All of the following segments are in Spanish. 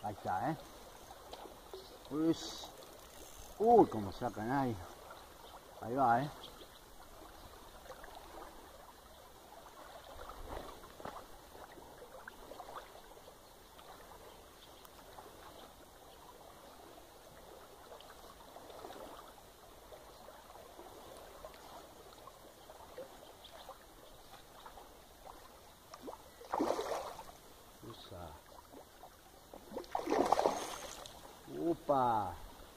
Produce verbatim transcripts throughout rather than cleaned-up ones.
Ahí está, ¿eh? Pues... Uy, como sacan ahí. Ahí va, ¿eh? Upa.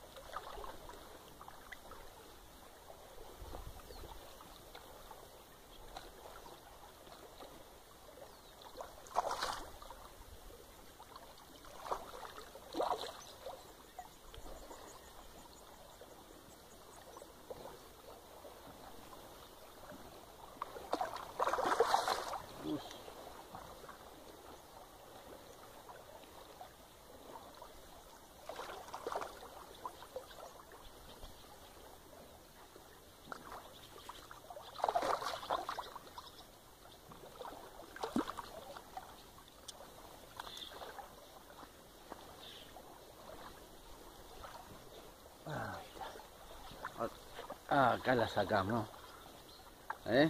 Ah, acá la sacamos, ¿eh?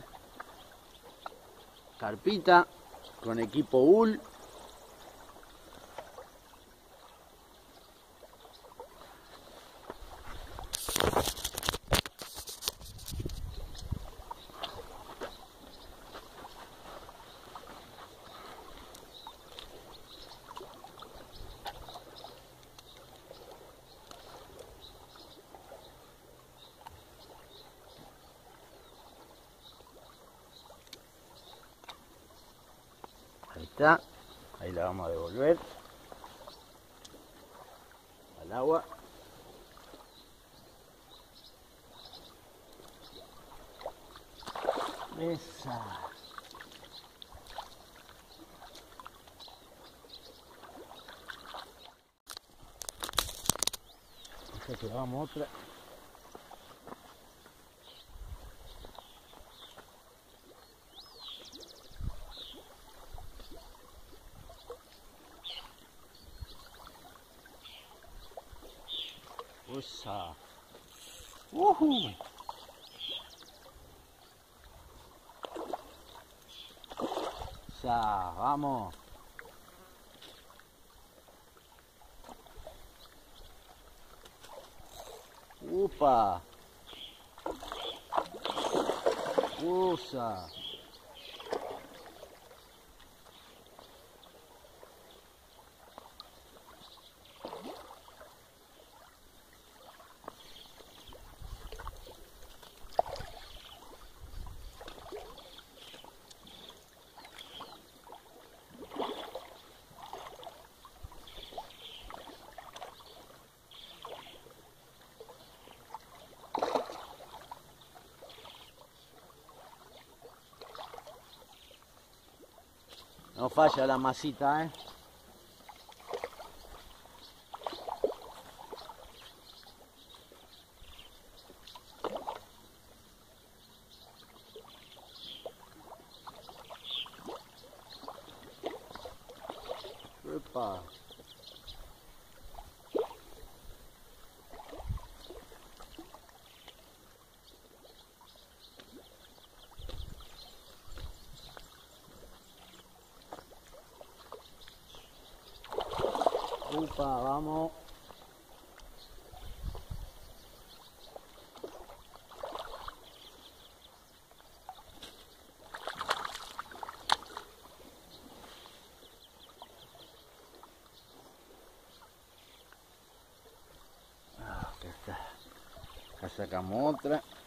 Carpita con equipo U L. Ahí está, ahí la vamos a devolver al agua. Esa. Ya clavamos otra. Esa. Uh-huh. Ya, vamos. Upa. Usa. No falla la masita, ¿eh? Epa. Upa, vamos. Ah, acá está. Acá sacamos otra.